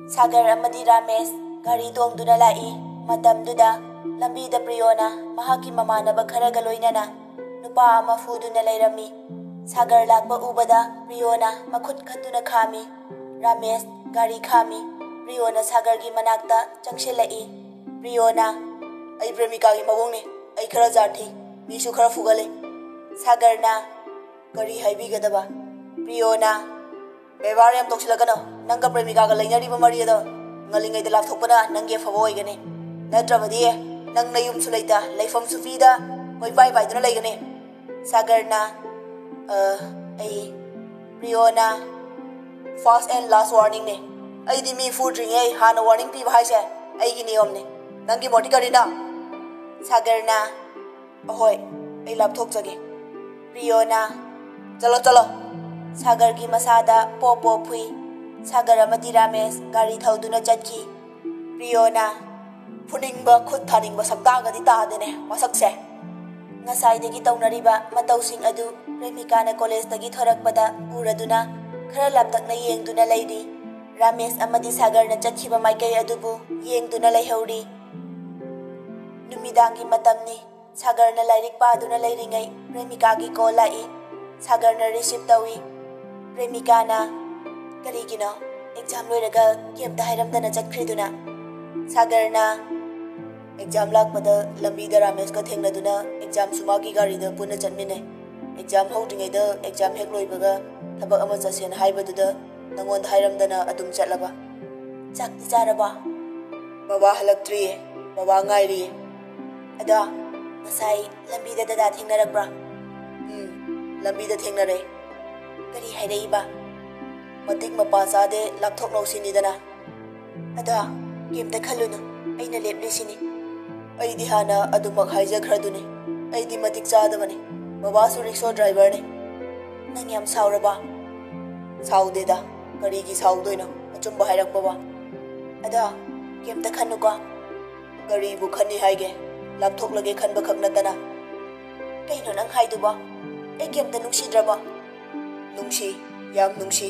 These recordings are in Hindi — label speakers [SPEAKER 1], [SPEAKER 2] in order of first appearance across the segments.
[SPEAKER 1] Sagar amadi Ramesh gari tongduna lai matamduda lambida Priyona mahaki mamanaba kharaga loinana nupa ama fuduna lairami. Sagar lakpa ubada Priyona makhut khatuna khami. Ramesh gari khami. Priyona Sagar gi manakta changshilai. Priyona ai Premika gi mawongni ai khara jarthi misu khara fugale. Sagar na gari haibigadaba. Priyona Bevar yam toksilagano nanga Premika ga lainari ba mari da ngalingai da lapthokpana nange fabo oigane natrabadi nang nayum su leita leifam su fida koi bai bai duna leigane. Sagar na ai Priyona first and last warning ne ai di mi food ring ai hana warning pi bhai se ai gi niyom ne nangi moti karina. Sagar na ahoy ai lapthok jage. Priyona chalo chalo. Sagar gi masada popo phui. Sagar amadi Ramesh gari thauduna chatki. Priyona phuningba khut thaningba sakta di taadene masakse ngasai dagi taunariba matausing adu Premika na college dagi thorakpada uraduna khara laptakna yengduna leidi. Ramesh amadi Sagar na chatkiba maikai adubu yengduna leihauri. Numidangi matamni Sagar na lairik paduna leiringai Premika gi call lai. Sagar na receive tawi. Premika na karigino exam loiraga kemta hairamdana chatkriduna. Sagar na exam lakpada lambida Ramesh ka thengladuna exam sumagi gari da punna chatmine. Exam houdringai da exam hek loibaga thabak ama chasen haibaduda nangon hairamdana adum chatlaba. Chakti charaba. Baba halaktri baba ngairi. Ada ngasai lambida da thengnarakbra. Lambida thengnare. Kari hairaiba. Matik mapa chade lapthok nausinidana. Ada kemta khalunu aina leplisini. Aidi hana adumak haijakraduni. Aidi matik chadabani. Babasu rickshaw driver ne. Nang yam sauraba. Saudeda karigi saudoina achumba hairakpaba. Ada kemta khanuka. Gari bu khani haige lapthok lage khanba khaknatana. Kaino nang haiduba. Ai kemta nungsidraba. Nungsi yam nungsi.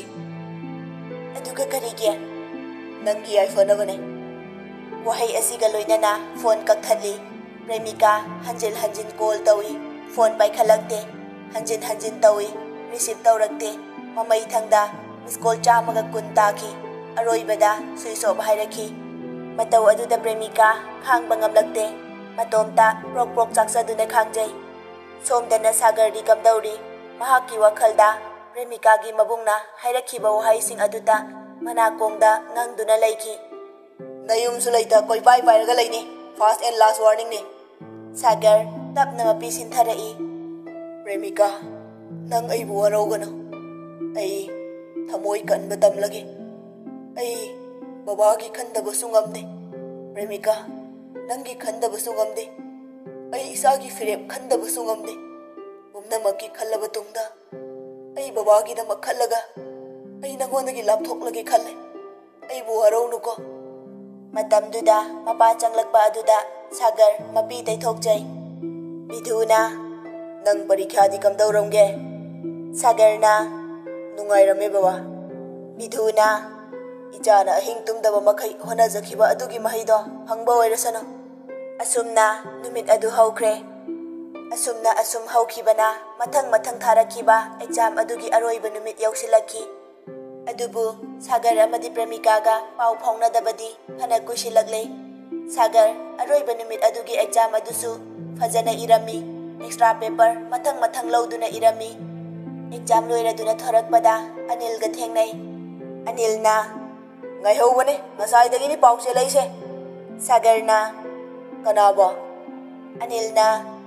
[SPEAKER 1] Aduga karige nangi iPhone wahai asiga loinana phone kakthali. Premika hanjil hanjin call tawi phone pai khalakte hanjin hanjin tawi receive tawrakte mamai thangda miss call chamaga kun taki aroibada switch off hairakhi. Matau aduda Premika khangba ngamlakte matomta prok prok chaksaduna khangjai. Somdana Sagar di kamdauri mahaki wakhalda Premika gi mabungna hairakhiba wahai sing aduta manakongda ngangduna laiki. Nayum sulaita koi pai pai raga laini first and last warning ne. Sagar tapna mapi sintharai. Premika nang ai bu warogano ai thamoi kanba tamlage ai baba gi khandaba sungamde. Premika nangi khandaba sungamde ai isa gi firep khandaba sungamde. Bumna makki khallaba tungda ai baba gi da makhallaga ai nangonda gi lapthok lage khalle ai bu waronu ko. Matamduda mapa changlakpa aduda Sagar mapi taithokjai. Bidhuna nang parikha di kamdauramge. Sagar na nungairame baba. Bidhuna ijana ahing tumdaba makai honajakhiba adugi mahaido phangba oirasano. Asumna numit adu haukhre. Asumna asum haukhibana mathang mathang tharakhiba exam adugi aroiba numit yausilakhi. Adubu Sagar amadi Premika ga pau phaunadabadi phana kusilagle. Sagar aroiba numit adugi exam adusu fajana irami. Extra paper mathang mathang lauduna irami. Exam loiraduna thorakpada Anil ga thengnai. Anil na ngai hobane ngasai dagi ni pause laise. Sagar na kanaba. Anil na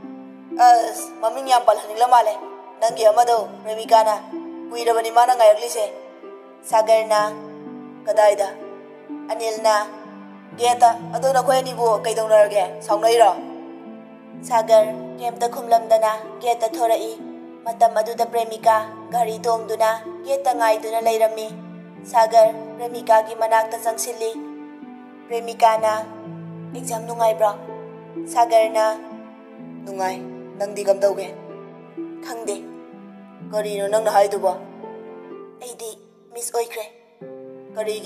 [SPEAKER 1] maming yam palhanila male nangi amado Premika na kuirabani mana ngaiaklise. Sagar na kadaida. Anil na geta adona khoyani bu kaidonarage saungaira. Sagar kemta khumlamdana geta thorai. Matam aduda Premika gari tongduna geta ngaiduna leirami. Sagar Premika gi manakta changsilli. Premika na exam nungaibra. Sagar na nungai nangdi kamdauge khangde. Karino nangna haiduba. Aidi miss oikre. Karigino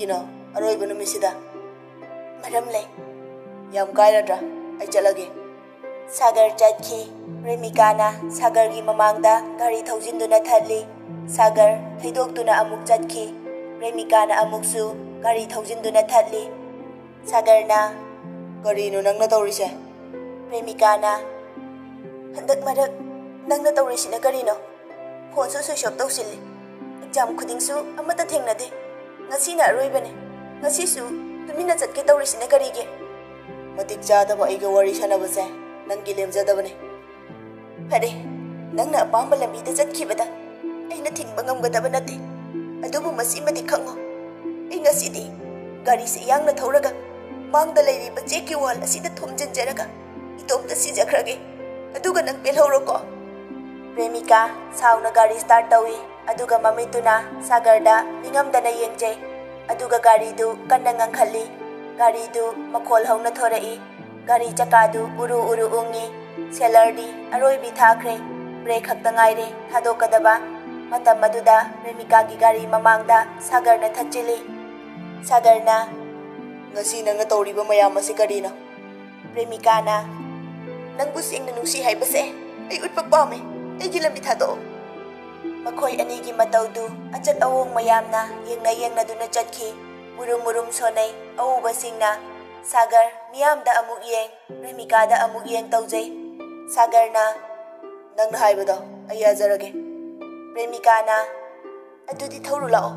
[SPEAKER 1] अरोइब नुमिसिदा मरम लई याम कायरद्रा आई चलगे सागर चटखी प्रेमिकाना सागर की ममांगदा गाड़ी थौजिंदुना थल्ली सागर थैदोक्तुना अमुक चटखी प्रेमिकाना अमुकसु गाड़ी थौजिंदुना थल्ली सागरना करीनो नंगना तौरिसे प्रेमिकाना हंदक मरक नंगना तौरिसिना करीनो फोनसु स्विच ऑफ तौसिल्ली एग्जाम खुदिंगसु अमता थेंगनदे ngasiना अरोइबने ngasiसु तुमिना चटके तौरिसिना करीगे मतिक चादब आइगा वरी सनबसे नंगी लेमजदबने फरे नंगना अपांब लंबीदा चटखिबदा अइना थिंगबा ngamgadaba nate adubu masimadi khango ai ngasidi gari se yangna thoraka mangda leiriba cheki wall asida thomjanjaraga itomta sijakhrage aduga nang pelhoroko प्रेमिका साउना गाड़ी स्टार्ट तौई अदुगा ममितुना सागरदा निंगमदना येंगजे अदुगा गाड़ी दु कन्ना ngangkhali गाड़ी दु मखोल हौना थोरई गाड़ी चकादु उरु उरु उंगी सेलरदी अरोइबी थाखरे ब्रेक खक्ता ngaire थादोकदबा मतम अदुदा प्रेमिका की गाड़ी ममांगदा सागरना थचिली सागरना ngasi nangna तौरिबा मयाम असे करीनो प्रेमिकाना नंगबु सिंगना नुसी हाइबसे ai utpa pame अगी लंबी थादो मखोई अनी की मतौदु अचत अवोंग मयामना येंगना चटखी मुरुम मुरुम सोनै अवुबसिंगना सागर मियामदा अमुक येंग प्रेमिकादा अमुक येंग तौजै सागरना नंगना हाइबदो अय याजरगे प्रेमिकाना अदुदी थौरु लाओ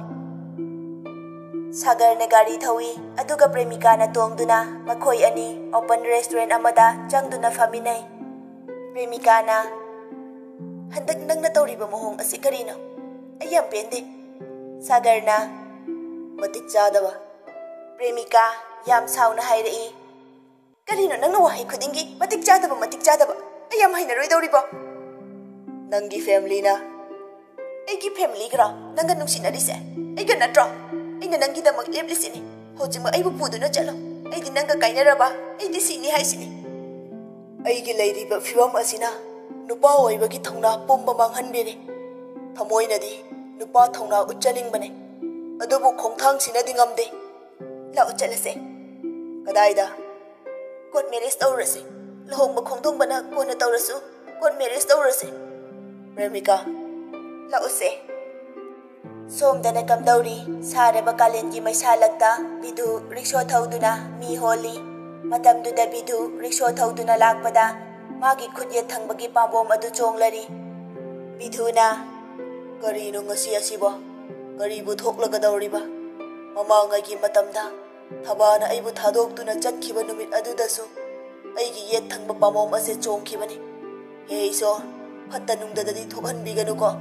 [SPEAKER 1] सागरना गाड़ी थौई अदुगा प्रेमिकाना तोंगदुना मखोई अनी ओपन रेस्टोरेंट अमदा चंगदुना फमिनै प्रेमिकाना हंदक नंगना तौरिबा मोहोंग असे करीनो अय्याम पेंदे सागरना मतिक चादबा प्रेमिका याम साउना हाइरई करीनो नंगना वाहै खुदिंगी मतिक चादबा अय्याम हाइनरोइदौरिबो नंगी फैमिलीना एगी फैमिली ग्रा नंगा नुसिनरिसे एगा नट्रो एना नंगी दमक लेबलिसिनी होजिमा अइबु पुदुना चलो एदी नंगा काइनरबा एदी सिनी हाइसिनी एगी लैरिबा फिवम असिना नुपा ओइबगी थौना पुंबा मांगहनबेरे थमोइनदी नुपा थौना उच्चनिंगबने अदुबु खोंथांग सिनदी ngamde लाउ चलसे कदाइदा कोट मैरिज तौरसे लहोंबा खोंथोंबना कोना तौरसु कोट मैरिज तौरसे प्रेमिका लाउसे सोमदना कमदौरी सारेबा कालेन की मैसालकता बिदु रिक्शो थौदुना मी होली मतमदुदा बिदु रिक्शो थौदुना लाकपदा मागी खुदये थंगबगी पाबोम अदु चोंगलरी बिदुना करीनो ngasi asibo करीबु थोकलगदौरिबा ममांगगी मतमदा थबाना अइबु थादोक्तुना चटखिबा नुमित अदुदसु अइगी येत थंगबा पाबोम असे चोंगखिबनी हे ईसो फत्ता नुंगददि थोकहनबिगनुको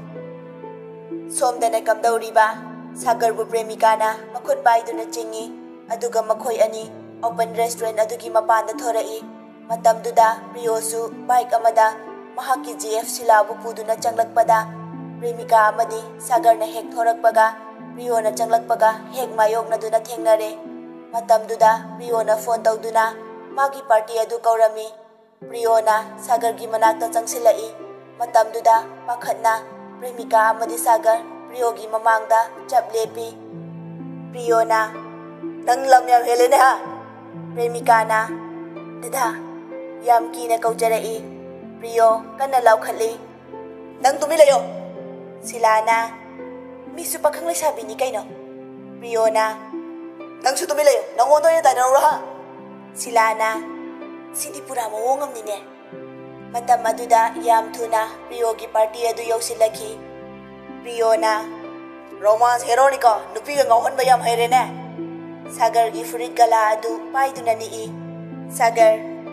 [SPEAKER 1] सोमदना कमदौरिबा सागरबु प्रेमिकाना मखुद पाइदुना चिंगी अदुगा मखोई अनी ओपन रेस्टोरेंट अदुगी मपानदा थोरई मतमदुदा प्रियोसु बाइक अमदा महाकी जीएफ सिलाबु पुदुना चंगलकपदा प्रेमिका अमदी सागरना हेक थोरकपगा प्रियोना चंगलकपगा हेक मायोगनदुना थेंगनरे मतमदुदा प्रियोना फोन तौदुना मागी पार्टी अदु कौरमी प्रियोना सागरगी मनाक्ता चंगसिलई मतमदुदा पाखतना प्रेमिका अमदी सागर प्रियोगी ममांगदा चप लेपी प्रियोना नंग लम याम हेलेने हा प्रेमिकाना ददा याम कीना कौजरई प्रियो कन्ना लाउखली नंग तुमि लयो सिलाना मिसु पखंग लेसाबिनी कैनो प्रियोना नंगसु तुमि लयो नंगोंदो या दानरो हा सिलाना सिदी पुरा मवोंगमनिने मतम अदुदा याम थुना प्रियोगी पार्टी अदु यौसिलखी प्रियोना रोमांस हेरोनिको नुपीगा ngauhonba yam hairene सागर की फुरित गला अदु पाइदुना निई सागर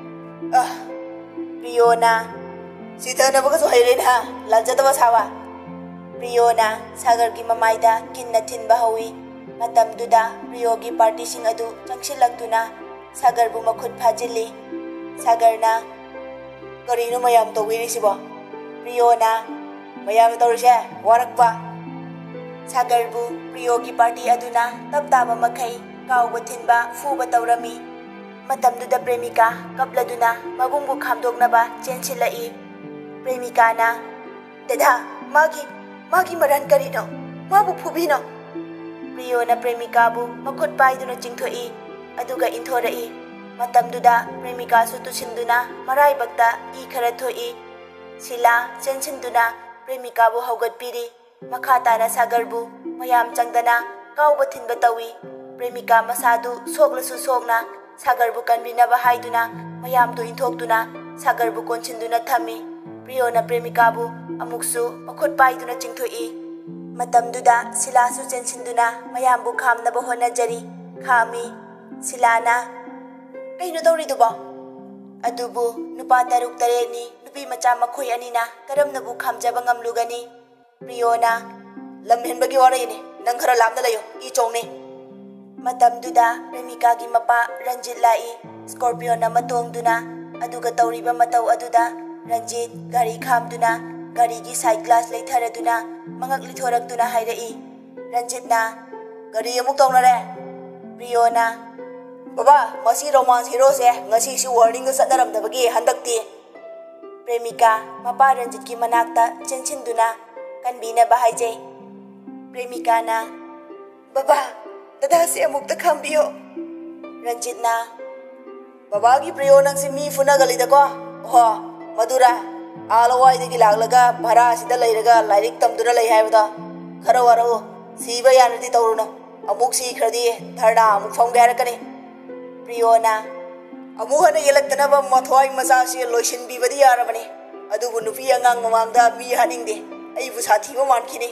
[SPEAKER 1] प्रियोना सिथनबगसु हाइरेना लाजदबा सावा प्रियोना सागर की ममाइदा किन्ना थिनबा हौई मतमदुदा प्रियोगी पार्टी सिंग अदु चंगसिलक्तुना सागर बु मखुद फाजिली सागरना करीनो मयाम तौबिरिसिबो प्रियोना मयाम तौरिसे वारकबा सागरबु प्रियोगी पार्टी अदुना तबताबा मखै काउबा थिनबा फुबा तौरमी मतमदुदा प्रेमिका कपलदुना मबुंगबु खामदोगनबा चेंसिलई प्रेमिकाना ददा मागी मरन करीनो माबु फुबिनो Priyona Premikabu makut paiduna chingthoi aduga inthorei matamduda Premika su tusinduna maraibakta I khara thoi Sila chensinduna Premikabu haugatpiri makhatana Sagarbu mayam changdana kauba thinba tawi Premika masadu soklasu sokna Sagarbu kanbinaba haiduna mayam tu inthokduna Sagarbu konchinduna thami Priyona Premikabu amuksu makut paiduna chingthoi matamduda Silasu chensinduna mayambu khamnaba honajari khami Silana kaino tawriduba adubu nupa taruk tareni nupi macha makhoi anina karamnabu khamjaba ngamlugani Priyona lamhenbagi warayni nang khara lamna layo I chongni matamduda Premika gi mapa Ranjit lai Scorpio na matongduna aduga tawriba mataw aduda Ranjit gari khamduna gari gi side glass leitharaduna mangak lithorakduna hairai Ranjit na gari amuk tongnare Priyona Baba masi romance hero se ngasi si warning sa naramdabagi handakti Premika mapa Ranjit ki manakta chenchinduna kanbina bahaijay Premika na Baba dada si amukta khambiyo Ranjit na Baba gi Priyonang si mi funagalida ko ho madura alawai dagi laglaga bhara sida leiraga lairik tamduna lei haibada khara waro siba yanati tawruno amuk si khradi dharna amuk phongge harakani Priyona amuk hana yelaktanaba mathwai macha si loishin bibadi yarabani adubu nupi angang mamangda mi haningde aibu sathiba mankhini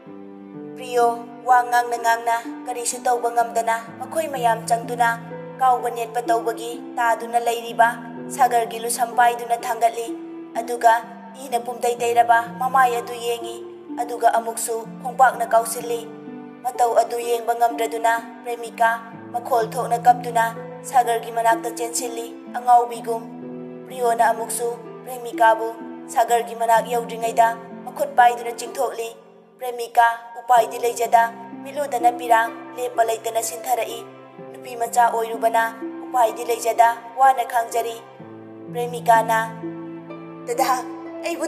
[SPEAKER 1] Priyo wangang na karisu tawba ngamdana makhoi mayam changduna kauba netpa tawbagi taduna leiriba Sagar gi lusampai duna thangatli aduga ina pumtai tairaba mamai adu yengi aduga amuksu khongpak na kausilli matau adu yengba ngamdraduna Premika makhol thokna kapduna Sagar gi manakta chensilli angau bigum Priyona amuksu Premika bu Sagar gi manak yaudringaida makhut paiduna chingthokli Premika upai di leijada miludana pirang lepa leitana sintharai nupi macha oirubana upai di leijada wana khangjari Premika na Dada aibu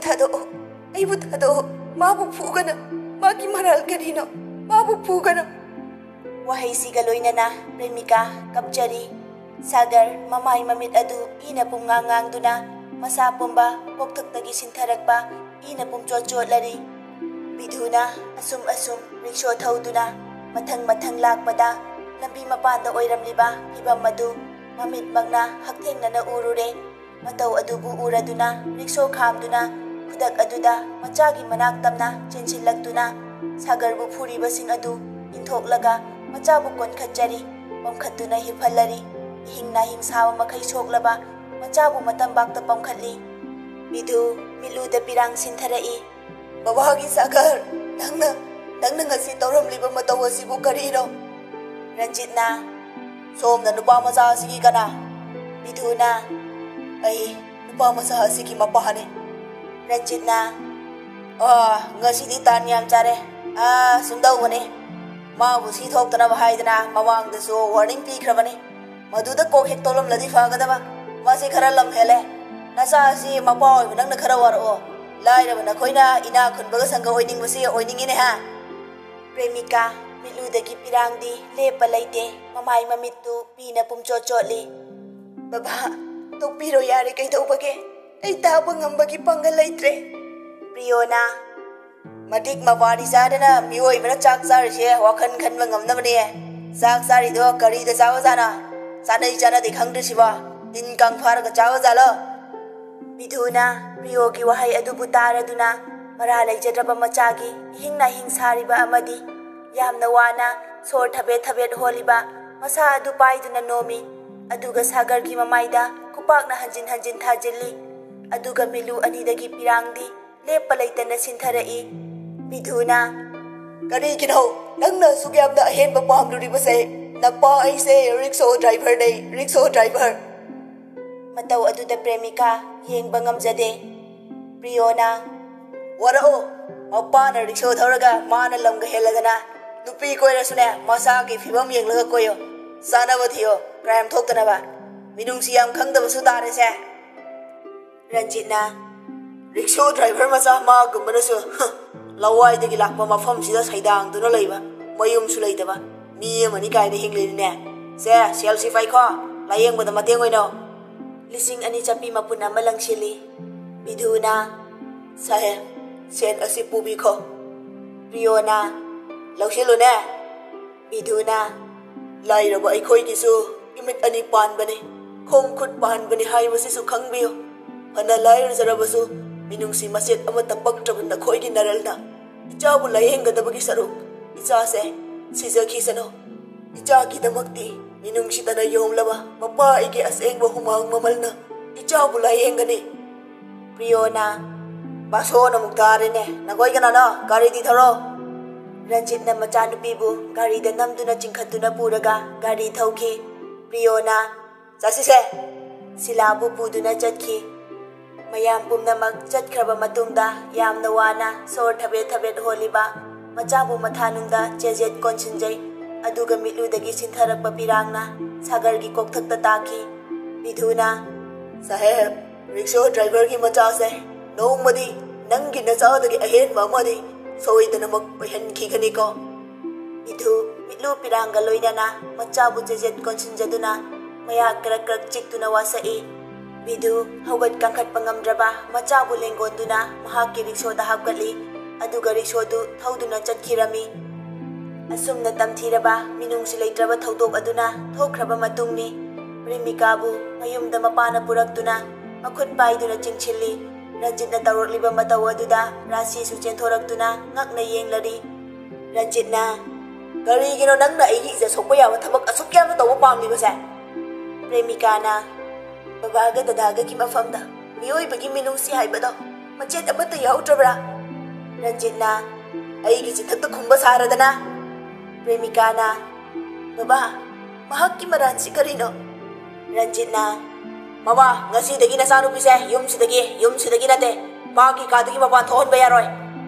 [SPEAKER 1] thado mabu phugana magi maral karino mabu phugana wahai siga loinana Premika kapjari Sagar mamai mamit adu ina pum ngangduna masa pumba pokthakdagi sintharakpa ina pum chotlari bidhuna asum riksho thauduna mathang lakpada lambi mapanda oiramliba hibam madu mamit magna hakthengna urure matau adubu uraduna riksho khamduna khudak aduda machagi manak tamna chenchilakduna Sagarbu phuriba sing adu inthoklaga machabu konkhatjari pamkhatuna hifallari hingna hingsawa makhai soklaba machabu matambakta pamkhatli bidu miluda pirang sintharai babagi Sagar nangna ngasi tawramliba matau asibu karino Ranjit na somna nupa macha asigi kana biduna ai nupa macha asigi mapahane Ranjit na ngasi di tan yam chare sumdau bane mabu si thoktana haidana mamang da so warning pi khrabane maduda ko hek tolam ladi fagadaba masi khara lam hele nasa si mapoi nangna khara waro lairabana khoina ina khunbaga sanga oining basi oiningine ha Premika miludagi pirangdi lepa leite mamai mamittu pina pumcho chotli Baba tokpiro yare kai tawbage ai taba ngambagi pangal leitre Priyona matik mawari sadana mioi bana chak sarse wakhan khanba ngamnabane chak sari do kari da chawa jana sanai jana de khangdri siba din kang phar ga chawa jalo bidhuna Priyogi wahai adubu taraduna mara leijadraba machagi hingna hingsariba amadi yamna wana sor thabet holiba masa adu paiduna nomi aduga Sagar gi mamaida kupakna hanjin thajilli aduga milu anidagi pirangdi lepa leitana sintharai bidhuna kari kinho nangna sugyamna ahenba pamluriba se nakpa aise rickshaw driver matau aduda Premika yengba ngamjade Priyona warao mapana rickshaw tharaga mana lamga heladana nupi koirasune masa gi fibam yenglaga koyo sanaba thiyo crime thoktanaba minungsi yam khangdaba su tare se Ranjit na rickshaw driver macha ma gumbanasu lawai dagi lakpa mafam sida saidang duna leiba ꯌꯨꯝꯁꯨ ꯂꯩꯇꯕ ꯃꯤ ꯑꯃꯅꯤ ꯀꯥꯏꯅ ꯍꯤꯡꯂꯤꯅꯦ ꯁꯦ ꯁꯦꯜꯁꯤ ꯄꯥꯏꯈꯣ ꯂꯥꯌꯦꯡꯕꯗ ꯃꯇꯦꯡ ꯑꯣꯏꯅꯣ 2,000 ꯆꯞꯄꯤ ꯃꯄꯨꯟ ꯑꯃ ꯂꯪꯁꯤꯜꯂꯤ ꯕꯤꯙꯨꯅ ꯁꯥꯍꯦꯕ ꯁꯦꯟ ꯑꯁꯤ ꯄꯨꯕꯤꯈꯣ ꯄ꯭ꯔꯤꯌꯣꯅ ꯂꯧꯁꯤꯜꯂꯨꯅꯦ ꯕꯤꯙꯨꯅ ꯂꯥꯏꯔꯕ ꯑꯩꯈꯣꯏꯒꯤꯁꯨ ꯏꯃꯤꯠ ꯑꯅꯤ ꯄꯥꯟꯕꯅꯤ ꯈꯣꯡ ꯈꯨꯠ ꯄꯥꯟꯕꯅꯤ ꯍꯥꯏꯕꯁꯤꯁꯨ ꯈꯪꯕꯤꯌꯨ ꯐꯅ ꯂꯥꯏꯔꯖꯔꯕꯁꯨ ꯃꯤꯅꯨꯡꯁꯤ ꯃꯆꯦꯠ ꯑꯃꯠꯇ ꯄꯛꯇ꯭ꯔꯕ ꯅꯈꯣꯏꯒꯤ ꯅꯔꯜꯅ ꯏꯆꯥꯕꯨ ꯂꯥꯌꯦꯡꯒꯗꯕꯒꯤ ꯁꯔꯨꯛ ꯏꯆꯥꯁꯦ ꯁꯤꯖꯈꯤꯁꯅꯨ ꯏꯆꯥꯒꯤꯗꯃꯛꯇꯤ ꯃꯤꯅꯨꯡꯁꯤꯗꯅ ꯌꯣꯝꯂꯕ ꯃꯄꯥ ꯑꯩꯒꯤ ꯑꯁꯦꯡꯕ ꯍꯨꯃꯥꯡ ꯃꯃꯜꯅ ꯏꯆꯥꯕꯨ ꯂꯥꯌꯦꯡꯒꯅꯤ ꯄ꯭ꯔꯤꯌꯣꯅ ꯕꯥꯁꯣꯟ ꯑꯃꯨꯛ ꯇꯥꯔꯦꯅꯦ ꯅꯈꯣꯏ ꯀꯅꯥꯅꯣ ꯒꯥꯔꯤꯗꯤ ꯊꯧꯔꯣ ꯔꯟꯖꯤꯠꯅ ꯃꯆꯥꯅꯨꯄꯤꯕꯨ ꯒꯥꯔꯤꯗ ꯅꯝꯗꯨꯅ ꯆꯤꯡꯈꯠꯇꯨꯅ ꯄꯨꯔꯒ ꯒꯥꯔꯤ ꯊꯧꯈꯤ ꯄ꯭ꯔꯤꯌꯣꯅ ꯆꯠꯁꯤꯁꯦ ꯁꯤꯂꯥꯕꯨ ꯄꯨꯗꯨꯅ ꯆꯠꯈꯤ ꯃꯌꯥꯝ ꯄꯨꯝꯅꯃꯛ ꯆꯠꯈ꯭ꯔꯕ ꯃꯇꯨꯡꯗ ꯌꯥꯝꯅ ꯋꯥꯅ ꯁꯣꯔ ꯊꯕꯦꯠ ꯊꯕꯦꯠ ꯍꯣꯜꯂꯤꯕ ꯃꯆꯥꯕꯨ ꯃꯊꯥꯅꯨꯡꯗ ꯆꯦꯖꯦꯠ ꯀꯣꯟꯁꯤꯟꯖꯩ ꯑꯗꯨꯒ ꯃꯤꯠꯂꯨꯗꯒꯤ ꯁꯤꯟꯊꯔꯛꯄ ꯄꯤꯔꯥꯡꯅ ꯁꯥꯒꯔꯒꯤ ꯀꯣꯛꯊꯛꯇ ꯇꯥꯈꯤ ꯕꯤꯙꯨꯅ ꯁꯥꯍꯦꯕ ꯔꯤꯛꯁꯣ ꯗ꯭राꯏꯚꯔꯒꯤ ꯃꯆꯥꯁꯦ ꯅꯣꯡꯃꯗꯤ ꯅꯪꯒꯤ ꯅꯆꯥꯗꯒꯤ ꯑꯍꯦꯟꯕ ꯑꯃꯗꯤ ꯁꯣꯏꯗꯅꯃꯛ ꯑꯣꯏꯍꯟꯈꯤꯒꯅꯤꯀꯣ ꯕꯤꯙꯨ ꯃꯤꯠꯂꯨ ꯄꯤꯔꯥꯡꯒ ꯂꯣꯏꯅꯅ ꯃꯆꯥꯕꯨ ꯆꯦꯖꯦꯠ ꯀꯣꯟꯁꯤꯟꯖꯗꯨꯅ ꯃꯌꯥ ꯀꯔꯛ ꯀꯔꯛ ꯆꯤꯛꯇꯨꯅ ꯋꯥꯁꯛꯏ ꯕꯤꯙꯨ ꯍꯧꯒꯠ ꯀꯥꯡꯈꯠꯄ ꯉꯝꯗ꯭ꯔꯕ ꯃꯆꯥꯕꯨ ꯂꯦꯡꯒꯣꯟꯗꯨꯅ ꯃꯍꯥꯛꯀꯤ ꯔꯤꯛꯁꯣꯗ ꯍꯥꯞꯀꯠꯂꯤ ꯑꯗꯨꯒ ꯔꯤꯛꯁꯣꯗꯨ ꯊꯧꯗꯨꯅ ꯆꯠꯈꯤꯔꯝꯃꯤ ꯑꯁꯨꯝꯅ ꯇꯝꯊꯤꯔꯕ ꯃꯤꯅꯨꯡꯁꯤ ꯂꯩꯇ꯭ꯔꯕ ꯊꯧꯗꯣꯛ ꯑꯗꯨꯅ ꯊꯣꯛꯈ꯭ꯔꯕ ꯃꯇꯨꯡꯅꯤ ꯄ꯭ꯔꯦꯃꯤꯀꯥꯕꯨ ꯃꯌꯨꯝꯗ ꯃꯄꯥꯅ ꯄꯨꯔꯛꯇꯨꯅ ꯃꯈꯨꯠ ꯄꯥꯏꯗꯨꯅ ꯆꯤꯡꯁꯤꯜꯂꯤ ꯔꯟꯖꯤꯠꯅ ꯇꯧꯔꯛꯂꯤꯕ ꯃꯇꯧ ꯑꯗꯨꯗ ꯔꯥꯁꯤꯁꯨ ꯆꯦꯟꯊꯣꯔꯛꯇꯨꯅ ꯉꯛꯅ ꯌꯦꯡꯂꯔꯤ ꯔꯟꯖꯤꯠꯅ ꯀꯔꯤꯒꯤꯅꯣ ꯅꯪꯅ ꯑꯩꯒꯤ ꯏꯖꯠ ꯁꯣꯛꯄ ꯌꯥꯕ ꯊꯕꯛ ꯑꯁꯨꯛ ꯌꯥꯝꯅ ꯇꯧꯕ ꯄꯥꯝꯂꯤꯕꯁꯦ ꯄ꯭ꯔꯦꯃꯤꯀꯥꯅ ꯕꯕꯥꯒ ꯗꯗꯥꯒꯒꯤ ꯃꯐꯝꯗ ꯃꯤꯑꯣꯏꯕꯒꯤ ꯃꯤꯅꯨꯡꯁꯤ ꯍꯥꯏꯕꯗꯣ ꯃꯆꯦꯠ ꯑꯃꯠꯇ ꯌꯥꯎꯗ꯭ꯔꯕ꯭ꯔꯥ ꯔꯟꯖꯤꯠꯅ ꯑꯩꯒꯤ ꯆꯤꯊꯛꯇ ꯈꯨꯝꯕ ꯁꯥꯔꯗꯅ ꯄ꯭ꯔꯦꯃꯤꯀꯥꯅ ꯕꯕꯥ ꯃꯍꯥꯛꯀꯤ ꯃꯔꯥꯟꯁꯤ ꯀꯔꯤꯅꯣ ꯔꯟꯖꯤꯠꯅ ꯃꯃꯥ ꯉꯁꯤꯗꯒꯤ ꯅꯆꯥꯅꯨꯄꯤꯁꯦ ꯌꯨꯝꯁꯤꯗꯒꯤ ꯅꯠꯇꯦ ꯃꯥꯒꯤ ꯀꯥꯗꯒꯤ ꯃꯄꯥꯟ ꯊꯣꯛꯍꯟꯕ ꯌꯥꯔꯣꯏ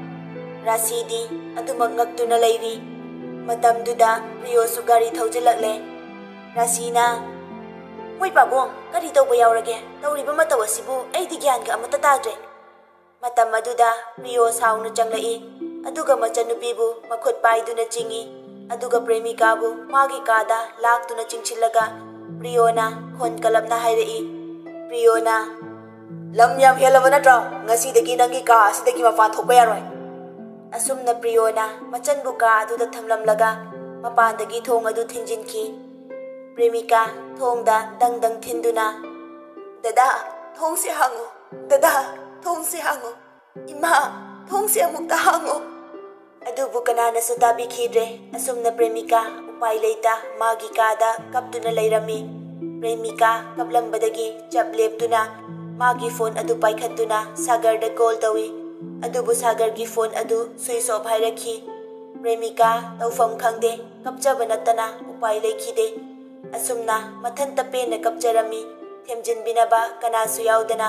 [SPEAKER 1] ꯔꯥꯁꯤꯗꯤ ꯑꯗꯨꯃꯛ ꯉꯛꯇꯨꯅ ꯂꯩꯔꯤ ꯃꯇꯝꯗꯨꯗ ꯄ꯭ꯔꯤꯌꯣꯁꯨ ꯒꯥꯔꯤ ꯊꯧꯖꯤꯜꯂꯛꯂꯦ ꯔꯥꯁꯤꯅ ꯃꯣꯏ ꯄꯥꯕꯨꯡ ꯀꯔꯤ ꯇꯧꯕ ꯌꯥꯎꯔꯒꯦ ꯇꯧꯔꯤꯕ ꯃꯇꯧ ꯑꯁꯤꯕꯨ ꯑꯩꯗꯤ ꯒ꯭ꯌꯥꯟꯒ ꯑꯃꯠꯇ ꯇꯥꯗ꯭ꯔꯦ ꯃꯇꯝ ꯑꯗꯨꯗ ꯄ꯭ꯔꯤꯌꯣ ꯁꯥꯎꯅ ꯆꯪꯂꯛꯏ ꯑꯗꯨꯒ ꯃꯆꯟꯅꯨꯄꯤꯕꯨ ꯃꯈꯨꯠ ꯄꯥꯏꯗꯨꯅ ꯆꯤꯡꯏ ꯑꯗꯨꯒ ꯄ꯭ꯔꯦꯃꯤꯀꯥꯕꯨ ꯃꯥꯒꯤ ꯀꯥꯗ ꯂꯥꯛꯇꯨꯅ ꯆꯤꯡꯁꯤꯜꯂꯒ ꯄ꯭ꯔꯤꯌꯣꯅ ꯈꯣꯟ ꯀꯂꯞꯅ ꯍꯥꯏꯔꯛꯏ ꯄ꯭ꯔꯤꯌꯣꯅ ꯂꯝ ꯌꯥꯝ ꯍꯦꯜꯂꯕ ꯅꯠꯇ꯭ꯔꯣ ꯉꯁꯤꯗꯒꯤ ꯅꯪꯒꯤ ꯀꯥ ꯑꯁꯤꯗꯒꯤ ꯃꯄꯥꯟ ꯊꯣꯛꯄ ꯌꯥꯔꯣꯏ ꯑꯁꯨꯝꯅ ꯄ꯭ꯔꯤꯌꯣꯅ ꯃꯆꯟꯕꯨ ꯀꯥ ꯑꯗꯨꯗ ꯊꯝꯂꯝꯂꯒ ꯃꯄꯥꯟꯗꯒꯤ ꯊꯣꯡ ꯑꯗꯨ ꯊꯤꯡꯖꯤꯟꯈꯤ ꯄ꯭ꯔꯦꯃꯤꯀꯥ ꯊꯣꯡꯗ ꯗꯪ ꯗꯪ ꯊꯤꯟꯗꯨꯅ ꯗꯗꯥ ꯊꯣꯡꯁꯦ ꯍꯥꯡꯉꯨ ꯗꯗꯥ ꯊꯣꯡꯁꯦ ꯍꯥꯡꯉꯨ ꯏꯃꯥ ꯊꯣꯡꯁꯦ ꯑꯃꯨꯛꯇ ꯍꯥꯡꯉꯨ ꯑꯗꯨꯕꯨ ꯀꯅꯥꯅꯁꯨ ꯇꯥꯕꯤꯈꯤꯗ꯭ꯔꯦ ꯑꯁꯨꯝꯅ ꯄ꯭ꯔꯦꯃꯤꯀꯥ ꯎꯄꯥꯏ ꯂꯩꯇ ꯃꯥꯒꯤ ꯀꯥꯗ ꯀꯞꯇꯨꯅ ꯂꯩꯔꯝꯃꯤ ꯄ꯭ꯔꯦꯃꯤꯀꯥ ꯀꯞꯂꯝꯕꯗꯒꯤ ꯆꯞ ꯂꯦꯞꯇꯨꯅ ꯃꯥꯒꯤ ꯐꯣꯟ ꯑꯗꯨ ꯄꯥꯏꯈꯠꯇꯨꯅ ꯁꯥꯒꯔꯗ ꯀꯣꯜ ꯇꯧꯏ ꯑꯗꯨꯕꯨ ꯁꯥꯒꯔꯒꯤ ꯐꯣꯟ ꯑꯗꯨ ꯁ꯭ꯋꯤꯆ ꯑꯣꯐ ꯍꯥꯏꯔꯛꯈꯤ ꯄ꯭ꯔꯦꯃꯤꯀꯥ ꯇꯧꯐꯝ ꯈꯪꯗꯦ ꯀꯞꯆꯕ ꯅꯠꯇꯅ ꯎꯄꯥꯏ ꯂꯩꯈꯤꯗꯦ ꯑꯁꯨꯝꯅ ꯃꯊꯟꯇ ꯄꯦꯟꯅ ꯀꯞꯆꯔꯝꯃꯤ ꯊꯦꯝꯖꯤꯟꯕꯤꯅꯕ ꯀꯅꯥꯁꯨ ꯌꯥꯎꯗꯅ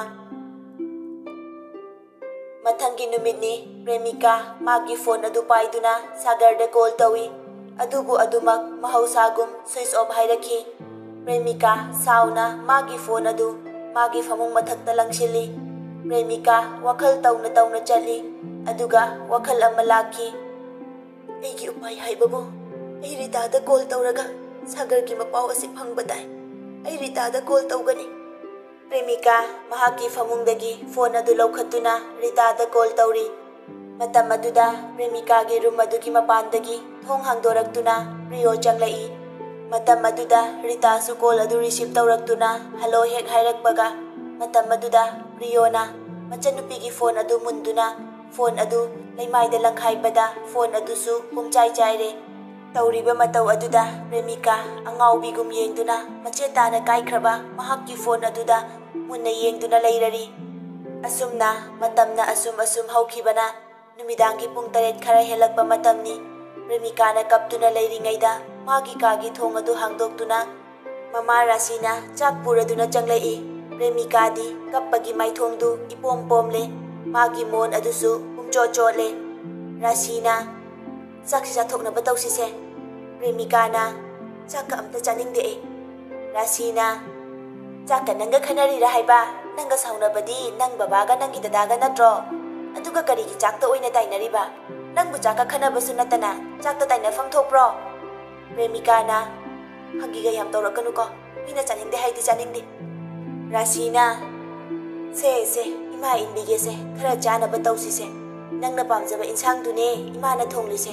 [SPEAKER 1] ꯃꯊꯪꯒꯤ ꯅꯨꯃꯤꯠꯅꯤ ꯄ꯭ꯔꯦꯃꯤꯀꯥ ꯃꯥꯒꯤ ꯐꯣꯟ ꯑꯗꯨ ꯄꯥꯏꯗꯨꯅ ꯁꯥꯒꯔꯗ ꯀꯣꯜ ꯇꯧꯏ ꯑꯗꯨꯕꯨ ꯑꯗꯨꯃꯛ ꯃꯍꯧꯁꯥꯒꯨꯝ ꯁ꯭ꯋꯤꯆ ꯑꯣꯐ ꯍꯥꯏꯔꯛꯈꯤ ꯄ꯭ꯔꯦꯃꯤꯀꯥ ꯁꯥꯎꯅ ꯃꯥꯒꯤ ꯐꯣꯟ ꯑꯗꯨ ꯃꯥꯒꯤ ꯐꯃꯨꯡ ꯃꯊꯛꯇ ꯂꯪꯁꯤꯜꯂꯤ ꯄ꯭ꯔꯦꯃꯤꯀꯥ ꯋꯥꯈꯜ ꯇꯧꯅ ꯇꯧꯅ ꯆꯠꯂꯤ ꯑꯗꯨꯒ ꯋꯥꯈꯜ ꯑꯃ ꯂꯥꯛꯈꯤ ꯑꯩꯒꯤ ꯎꯄꯥꯏ ꯍꯥꯏꯕꯕꯨ ꯑꯩ ꯔꯤꯇꯥꯗ ꯀꯣꯜ ꯇꯧꯔꯒ ꯁꯥꯒꯔꯒꯤ ꯃꯄꯥꯎ ꯑꯁꯤ ꯐꯪꯕ ꯇꯥꯏ ꯑꯩ ꯔꯤꯇꯥꯗ ꯀꯣꯜ ꯇꯧꯒꯅꯤ ꯄ꯭ꯔꯦꯃꯤꯀꯥ ꯃꯍꯥꯛꯀꯤ ꯐꯃꯨꯡꯗꯒꯤ ꯐꯣꯟ ꯑꯗꯨ ꯂꯧꯈꯠꯇꯨꯅ ꯔꯤꯇꯥꯗ ꯀꯣꯜ ꯇꯧꯔꯤ ꯃꯇꯝ ꯑꯗꯨꯗ ꯄ꯭ꯔꯦꯃꯤꯀꯥꯒꯤ ꯔꯨꯝ ꯑꯗꯨꯒꯤ ꯃꯄꯥꯟꯗꯒꯤ ꯊꯣꯡ ꯍꯥꯡꯗꯣꯔꯛꯇꯨꯅ ꯄ꯭ꯔꯤꯌꯣ ꯆꯪꯂꯛꯏ ꯃꯇꯝ ꯑꯗꯨꯗ ꯔꯤꯇꯥꯁꯨ ꯀꯣꯜ ꯑꯗꯨ ꯔꯤꯁꯤꯞ ꯇꯧꯔꯛꯇꯨꯅ ꯍꯜꯂꯣ ꯍꯦꯛ ꯍꯥꯏꯔꯛꯄꯒ ꯃꯇꯝ ꯑꯗꯨꯗ ꯄ꯭ꯔꯤꯌꯣꯅ ꯃꯆꯟꯅꯨꯄꯤꯒꯤ ꯐꯣꯟ ꯑꯗꯨ ꯃꯨꯟꯗꯨꯅ ꯐꯣꯟ ꯑꯗꯨ ꯂꯩꯃꯥꯏꯗ ꯂꯪꯈꯥꯏꯕꯗ ꯐꯣꯟ ꯑꯗꯨꯁꯨ ꯄꯨꯝꯆꯥꯏ ꯆꯥꯏꯔꯦ ꯇꯧꯔꯤꯕ ꯃꯇꯧ ꯑꯗꯨꯗ ꯄ꯭ꯔꯦꯃꯤꯀꯥ ꯑꯉꯥꯎꯕꯤꯒꯨꯝ ꯌꯦꯡꯗꯨꯅ ꯃꯆꯦꯠ ꯇꯥꯅ ꯀꯥꯏꯈ꯭ꯔꯕ ꯃꯍꯥꯛꯀꯤ ꯐꯣꯟ ꯑꯗꯨꯗ ꯃꯨꯟꯅ ꯌꯦꯡꯗꯨꯅ ꯂꯩꯔꯔꯤ ꯑꯁꯨꯝꯅ ꯃꯇꯝꯅ ꯑꯁꯨꯝ ꯍꯧꯈꯤꯕꯅ ꯅꯨꯃꯤꯗꯥꯡꯒꯤ ꯄꯨꯡ 8 ꯈꯔ ꯍꯦꯜꯂꯛꯄ ꯃꯇꯝꯅꯤ ꯄ꯭ꯔꯦꯃꯤꯀꯥꯅ ꯀꯞꯇꯨꯅ ꯂꯩꯔꯤꯉꯩꯗ ꯃꯥꯒꯤ ꯀꯥꯒꯤ ꯊꯣꯡ ꯑꯗꯨ ꯍꯥꯡꯗꯣꯛꯇꯨꯅ ꯃꯃꯥ ꯔꯥꯁꯤꯅ ꯆꯥꯛ ꯄꯨꯔꯗꯨꯅ ꯆꯪꯂꯛꯏ ꯄ꯭ꯔꯦꯃꯤꯀꯥꯗꯤ ꯀꯞꯄꯒꯤ ꯃꯥꯏꯊꯣꯡꯗꯨ ꯏꯄꯣꯝ ꯄꯣꯝꯂꯦ ꯃꯥꯒꯤ ꯃꯣꯟ ꯑꯗꯨꯁꯨ ꯄꯨꯡꯆꯣꯠ ꯆꯣꯠꯂꯦ ꯔꯥꯁꯤꯅ ꯆꯥꯛꯁꯤ ꯆꯥꯊꯣꯛꯅꯕ ꯇꯧꯁꯤꯁꯦ ꯄ꯭ꯔꯦꯃꯤꯀꯥꯅ ꯆꯥꯛꯀ ꯑꯝꯇ ꯆꯥꯅꯤꯡꯗꯦ ꯑꯩ ꯔꯥꯁꯤꯅ ꯆꯥꯛꯀ ꯅꯪꯒ ꯈꯟꯅꯔꯤꯔꯥ ꯍꯥꯏꯕ ꯅꯪꯒ ꯁꯥꯎꯅꯕꯗꯤ ꯅꯪ ꯕꯕꯥꯒ ꯅꯪꯒꯤ ꯗꯗꯥꯒ ꯅꯠꯇ꯭ꯔꯣ ꯑꯗꯨꯒ ꯀꯔꯤꯒꯤ ꯆꯥꯛꯇ ꯑꯣꯏꯅ ꯇꯥꯏꯅꯔꯤꯕ? ꯅꯪꯕꯨ ꯆꯥꯛꯀ ꯈꯟꯅꯕꯁꯨ ꯅꯠꯇꯅ ꯆꯥꯛꯇ ꯇꯥꯏꯅꯐꯝ ꯊꯣꯛꯄ꯭ꯔꯣ? ꯄ꯭ꯔꯦꯃꯤꯀꯥꯅ ꯐꯥꯒꯤꯒ ꯌꯥꯝ ꯇꯧꯔꯛꯀꯅꯨꯀꯣ, ꯃꯤꯅ ꯆꯥꯅꯤꯡꯗꯦ ꯍꯥꯏꯗꯤ ꯆꯥꯅꯤꯡꯗꯦ꯫ ꯔꯥꯁꯤꯅ ꯁꯦ ꯏꯃꯥ ꯏꯟꯕꯤꯒꯦꯁꯦ, ꯈꯔ ꯆꯥꯅꯕ ꯇꯧꯁꯤꯁꯦ, ꯅꯪꯅ ꯄꯥꯝꯖꯕ ꯏꯟꯁꯥꯡꯗꯨꯅꯦ ꯏꯃꯥꯅ ꯊꯣꯡꯂꯤꯁꯦ꯫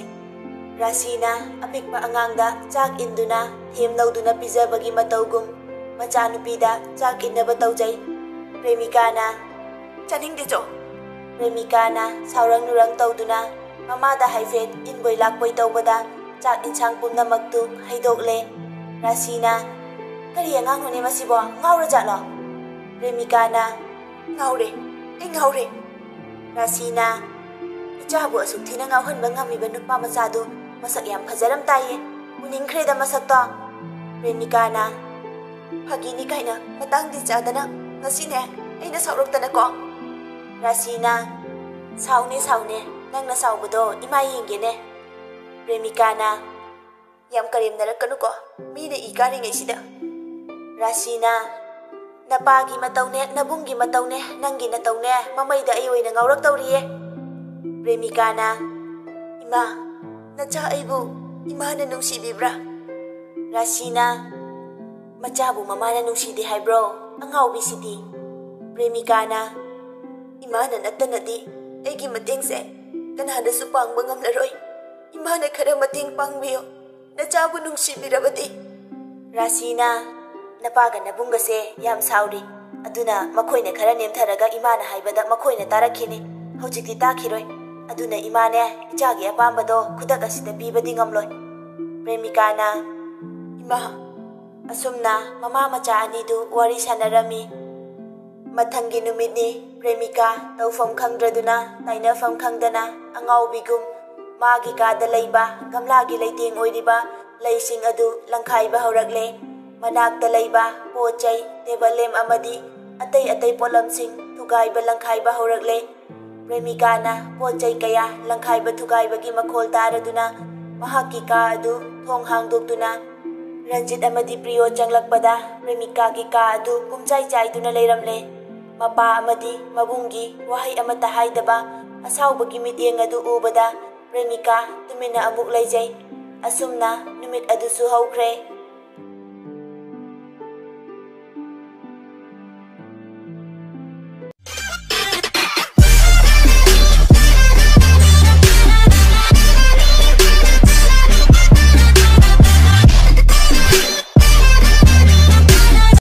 [SPEAKER 1] ꯔꯥꯁꯤꯅ ꯑꯄꯤꯛꯄ ꯑꯉꯥꯡꯗ ꯆꯥꯛ ꯏꯟꯗꯨꯅ ꯊꯦꯝ ꯂꯧꯗꯨꯅ ꯄꯤꯖꯕꯒꯤ ꯃꯇꯧꯒꯨꯝ ꯃꯆꯥꯅꯨꯄꯤꯗ ꯆꯥꯛ ꯏꯟꯅꯕ ꯇꯧꯖꯩ꯫ ꯄ꯭ꯔꯦꯃꯤꯀꯥꯅ ꯆꯥꯅꯤꯡꯗꯦ ꯆꯣ꯫ ꯄ꯭ꯔꯦꯃꯤꯀꯥꯅ ꯁꯥꯎꯔꯪ ꯇꯧꯗꯨꯅ ꯃꯃꯥꯗ ꯍꯥꯏꯐꯦꯠ ꯏꯟꯕꯣꯏ ꯂꯥꯛꯄꯣꯏ ꯇꯧꯕꯗ ꯆꯥꯛ ꯏꯟꯁꯥꯡ ꯄꯨꯝꯅꯃꯛꯇꯨ ꯍꯩꯗꯣꯛꯂꯦ꯫ ꯔꯥꯁꯤꯅ ꯀꯔꯤ ꯑꯉꯥꯡꯅꯣꯅꯦ ꯃꯁꯤꯕꯣ, ꯉꯥꯎꯔꯖꯥꯠꯂꯣ? ꯄ꯭ꯔꯦꯃꯤꯀꯥꯅ ꯉꯥꯎꯔꯦ, ꯑꯩ ꯉꯥꯎꯔꯦ꯫ ꯔꯥꯁꯤꯅ ꯏꯆꯥꯕꯨ ꯑꯁꯨꯛ ꯊꯤꯅ ꯉꯥꯎꯍꯟꯕ ꯉꯝꯃꯤꯕ ꯅꯨꯄꯥ ꯃꯆꯥꯗꯨ ꯃꯁꯛ ꯌꯥꯝ ꯐꯖꯔꯝ ꯇꯥꯏꯌꯦ, ꯎꯅꯤꯡꯈ꯭ꯔꯦꯗ ꯃꯁꯛꯇꯣ꯫ ꯄ꯭ꯔꯦꯃꯤꯀꯥꯅ ꯐꯥꯒꯤꯅꯤ ꯀꯥꯏꯅ ꯃꯇꯥꯡꯗꯤ ꯆꯥꯗꯅ ꯉꯁꯤꯅꯦ ꯑꯩꯅ ꯁꯥꯎꯔꯛꯇꯅꯀꯣ꯫ ꯔꯥꯁꯤꯅ ꯁꯥꯎꯅꯦ, ꯅꯪꯅ ꯁꯥꯎꯕꯗꯣ ꯏꯃꯥ ꯌꯦꯡꯒꯦꯅꯦ꯫ ꯄ꯭ꯔꯦꯃꯤꯀꯥꯅ ꯌꯥꯝ ꯀꯔꯦꯝꯅꯔꯛꯀꯅꯨꯀꯣ, ꯃꯤꯅ ꯏ ꯀꯥꯔꯤꯉꯩꯁꯤꯗ꯫ ꯔꯥꯁꯤꯅ ꯅꯄꯥꯒꯤ ꯃꯇꯧꯅꯦ, ꯅꯕꯨꯡꯒꯤ ꯃꯇꯧꯅꯦ, ꯅꯪꯒꯤ ꯅꯇꯧꯅꯦ, ꯃꯃꯩꯗ ꯑꯩ ꯑꯣꯏꯅ ꯉꯥꯎꯔꯛꯇꯧꯔꯤꯌꯦ꯫ ꯄ꯭ꯔꯦꯃꯤꯀꯥꯅ ꯏꯃꯥ, ꯅꯆꯥ ꯑꯩꯕꯨ ꯏꯃꯥꯅ ꯅꯨꯡꯁꯤꯕꯤꯕ꯭ꯔꯥ? ꯔꯥꯁꯤꯅ ꯃꯆꯥꯕꯨ ꯃꯃꯥꯅ ꯅꯨꯡꯁꯤꯗꯦ ꯍꯥꯏꯕ꯭ꯔꯣ, ꯑꯉꯥꯎꯕꯤꯁꯤꯗꯤ? ꯄ꯭ꯔꯦꯃꯤꯀꯥꯅ ꯏꯃꯥꯅ ꯅꯠꯇꯅꯗꯤ ꯑꯩꯒꯤ ꯃꯇꯦꯡꯁꯦ ꯀꯅꯥꯗꯁꯨ ꯄꯥꯡꯕ ꯉꯝꯂꯔꯣꯏ, ꯏꯃꯥꯅ ꯈꯔ ꯃꯇꯦꯡ ꯄꯥꯡꯕꯤꯌꯣ, ꯅꯆꯥꯕꯨ ꯅꯨꯡꯁꯤꯕꯤꯔꯕꯗꯤ꯫ ꯔꯥꯁꯤꯅ ꯅꯄꯥꯒ ꯅꯕꯨꯡꯒꯁꯦ ꯌꯥꯝ ꯁꯥꯎꯔꯤ, ꯑꯗꯨꯅ ꯃꯈꯣꯏꯅ ꯈꯔ ꯅꯦꯝꯊꯔꯒ ꯏꯃꯥꯅ ꯍꯥꯏꯕꯗ ꯃꯈꯣꯏꯅ ꯇꯥꯔꯛꯈꯤꯅꯤ, ꯍꯧꯖꯤꯛꯇꯤ ꯇꯥꯈꯤꯔꯣꯏ, ꯑꯗꯨꯅ ꯏꯃꯥꯅꯦ ꯏꯆꯥꯒꯤ ꯑꯄꯥꯝꯕꯗꯣ ꯈꯨꯗꯛ ꯑꯁꯤꯗ ꯄꯤꯕꯗꯤ ꯉꯝꯂꯣꯏ꯫ ꯄ꯭ꯔꯦꯃꯤꯀꯥꯅ ꯏꯃꯥ꯫ ꯑꯁꯨꯝꯅ ꯃꯃꯥ ꯃꯆꯥ ꯑꯅꯤꯗꯨ ꯋꯥꯔꯤ ꯁꯥꯟꯅꯔꯝꯃꯤ꯫ ꯃꯊꯪꯒꯤ ꯅꯨꯃꯤꯠꯅꯤ꯫ ꯄ꯭ꯔꯦꯃꯤꯀꯥ ꯇꯧꯐꯝ ꯈꯪꯗ꯭ꯔꯗꯨꯅ, ꯇꯥꯏꯅꯐꯝ ꯈꯪꯗꯅ ꯑꯉꯥꯎꯕꯤꯒꯨꯝ ꯃꯥꯒꯤ ꯀꯥꯗ ꯂꯩꯕ ꯒꯝꯂꯥꯒꯤ ꯂꯩꯇꯦꯡ ꯑꯣꯏꯔꯤꯕ ꯂꯩꯁꯤꯡ ꯑꯗꯨ ꯂꯪꯈꯥꯏꯕ ꯍꯧꯔꯛꯂꯦ꯫ ꯃꯅꯥꯛꯇ ꯂꯩꯕ ꯄꯣꯠ ꯆꯩ, ꯇꯦꯕꯜ ꯂꯦꯝ ꯑꯃꯗꯤ ꯑꯇꯩ ꯄꯣꯠꯂꯝꯁꯤꯡ ꯊꯨꯒꯥꯏꯕ ꯂꯪꯈꯥꯏꯕ ꯍꯧꯔꯛꯂꯦ꯫ ꯄ꯭ꯔꯦꯃꯤꯀꯥꯅ ꯄꯣꯠ ꯆꯩ ꯀꯌꯥ ꯂꯪꯈꯥꯏꯕ ꯊꯨꯒꯥꯏꯕꯒꯤ ꯃꯈꯣꯜ ꯇꯥꯔꯗꯨꯅ ꯃꯍꯥꯛꯀꯤ ꯀꯥ ꯑꯗꯨ ꯊꯣꯡ ꯍꯥꯡꯗꯣꯛꯇꯨꯅ ꯔꯟꯖꯤꯠ ꯑꯃꯗꯤ ꯄ꯭ꯔꯤꯌꯣ ꯆꯪꯂꯛꯄꯗ ꯄ꯭ꯔꯦꯃꯤꯀꯥꯒꯤ ꯀꯥ ꯑꯗꯨ ꯄꯨꯝꯆꯥꯏ ꯆꯥꯏꯗꯨꯅ ꯂꯩꯔꯝꯂꯦ꯫ ꯃꯄꯥ ꯑꯃꯗꯤ ꯃꯕꯨꯡꯒꯤ ꯋꯥꯍꯩ ꯑꯃꯠꯇ ꯍꯥꯏꯗꯕ ꯑꯁꯥꯎꯕꯒꯤ ꯃꯤꯠꯌꯦꯡ ꯑꯗꯨ ꯎꯕꯗ ꯄ꯭ꯔꯦꯃꯤꯀꯥ ꯇꯨꯃꯤꯟꯅ ꯑꯃꯨꯛ ꯂꯩꯖꯩ꯫ ꯑꯁꯨꯝꯅ ꯅꯨꯃꯤꯠ ꯑꯗꯨꯁꯨ ꯍꯧꯈ꯭ꯔꯦ꯫